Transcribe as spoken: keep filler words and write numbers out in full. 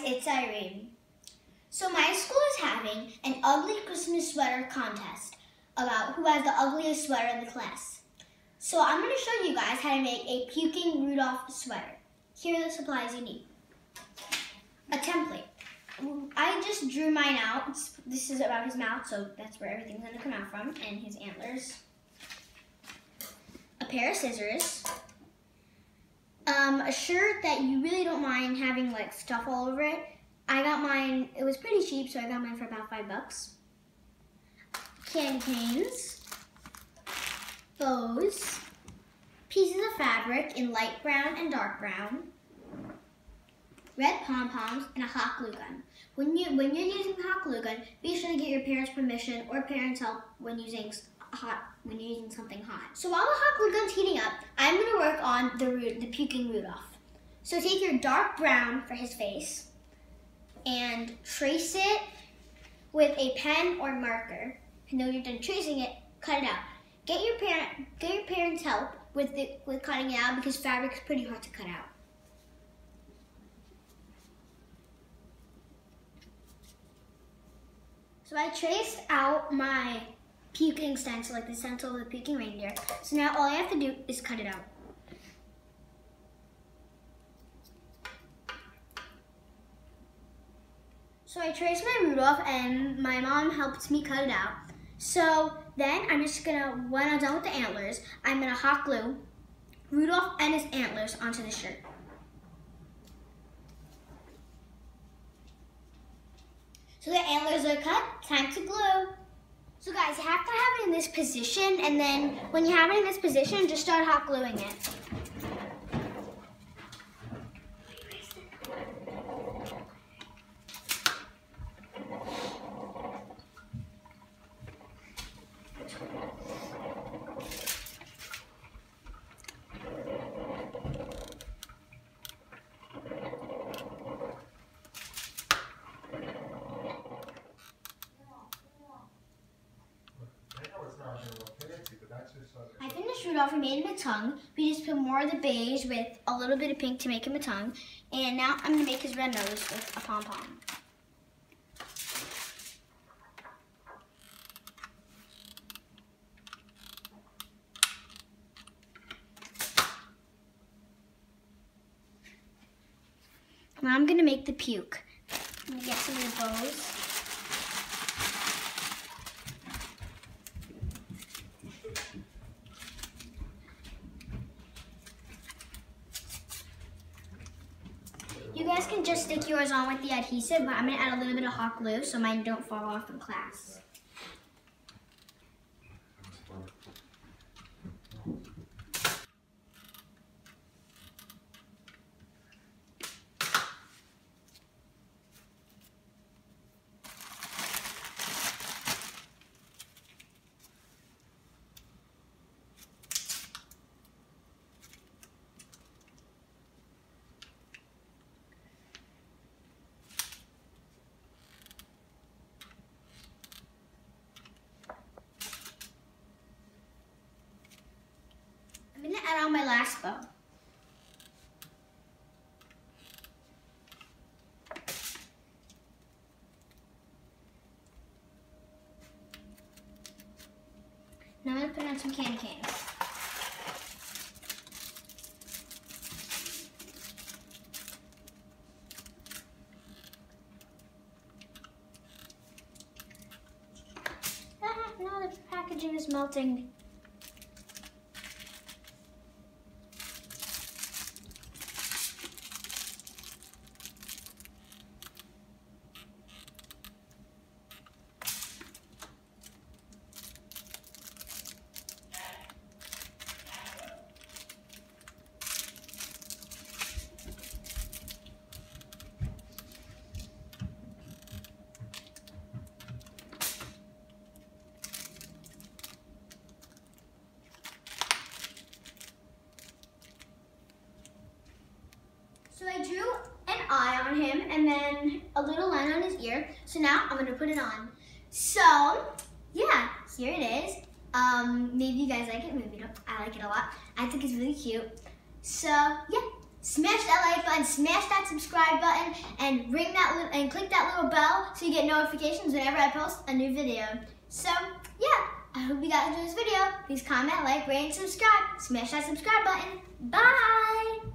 it's Irene. So my school is having an ugly Christmas sweater contest about who has the ugliest sweater in the class. So I'm going to show you guys how to make a puking Rudolph sweater. Here are the supplies you need. A template. I just drew mine out. This is about his mouth, so that's where everything's going to come out from, and his antlers. A pair of scissors. Um, a shirt that you really don't mind having like stuff all over it. I got mine, it was pretty cheap, so I got mine for about five bucks. Candy canes, bows, pieces of fabric in light brown and dark brown, red pom-poms, and a hot glue gun. When, you, when you're using the hot glue gun, be sure to get your parents' permission or parents' help when using hot when you're using something hot. So while the hot glue gun's heating up, I'm going to work on the, the puking Rudolph. So take your dark brown for his face and trace it with a pen or marker. And when you're done tracing it, cut it out. Get your parent, get your parents' help with the, with cutting it out because fabric is pretty hard to cut out. So I traced out my puking stencil, like the stencil of the puking reindeer. So now all I have to do is cut it out. So I traced my Rudolph and my mom helped me cut it out. So then I'm just gonna, when I'm done with the antlers, I'm gonna hot glue Rudolph and his antlers onto the shirt. So the antlers are cut, time to glue. So guys, you have to have it in this position, and then when you have it in this position, just start hot gluing it. I finished Rudolph and made him a tongue. We just put more of the beige with a little bit of pink to make him a tongue. And now I'm going to make his red nose with a pom-pom. Now I'm going to make the puke. I'm going to get some of the bows. You guys can just stick yours on with the adhesive, but I'm going to add a little bit of hot glue so mine don't fall off in class. I'm going to add on my last bow. Now I'm going to put on some candy canes. Ah, now the packaging is melting. So I drew an eye on him and then a little line on his ear. So now I'm gonna put it on. So yeah, here it is. Um, maybe you guys like it, maybe you don't. I like it a lot. I think it's really cute. So yeah, Smash that like button, smash that subscribe button, and ring that li- and click that little bell so you get notifications whenever I post a new video. So yeah, I hope you guys enjoyed this video. Please comment, like, rate, and subscribe. Smash that subscribe button. Bye!